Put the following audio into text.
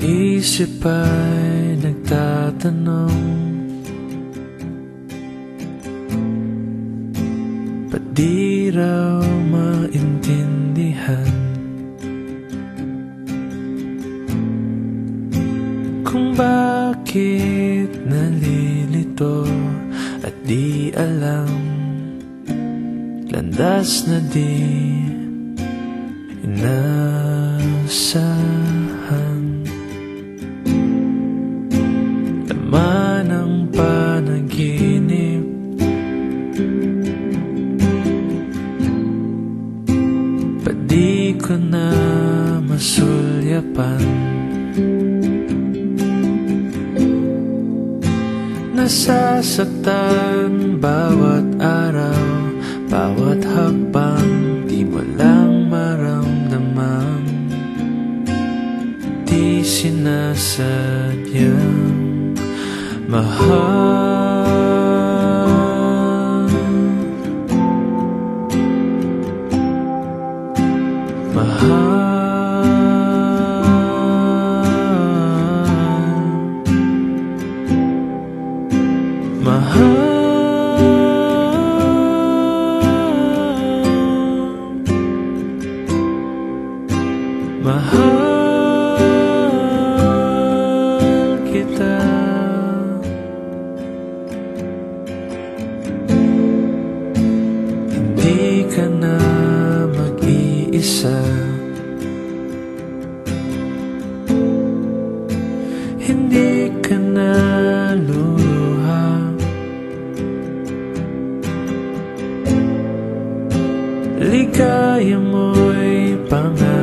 Isip ay nagtatanong, ba't di raw maintindihan kung bakit nalilito at di alam, landas na di inasahan. Laman ng panaginip, ba't di ko na masulyapan? Nasasaktan bawat araw, bawat hakbang, di mo lang maramdaman, di sinasadyang mahal. Mahal. Mahal kita. Hindi ka na mag-iisa, hindi ka na luluha. Ligaya mo'y pangarap,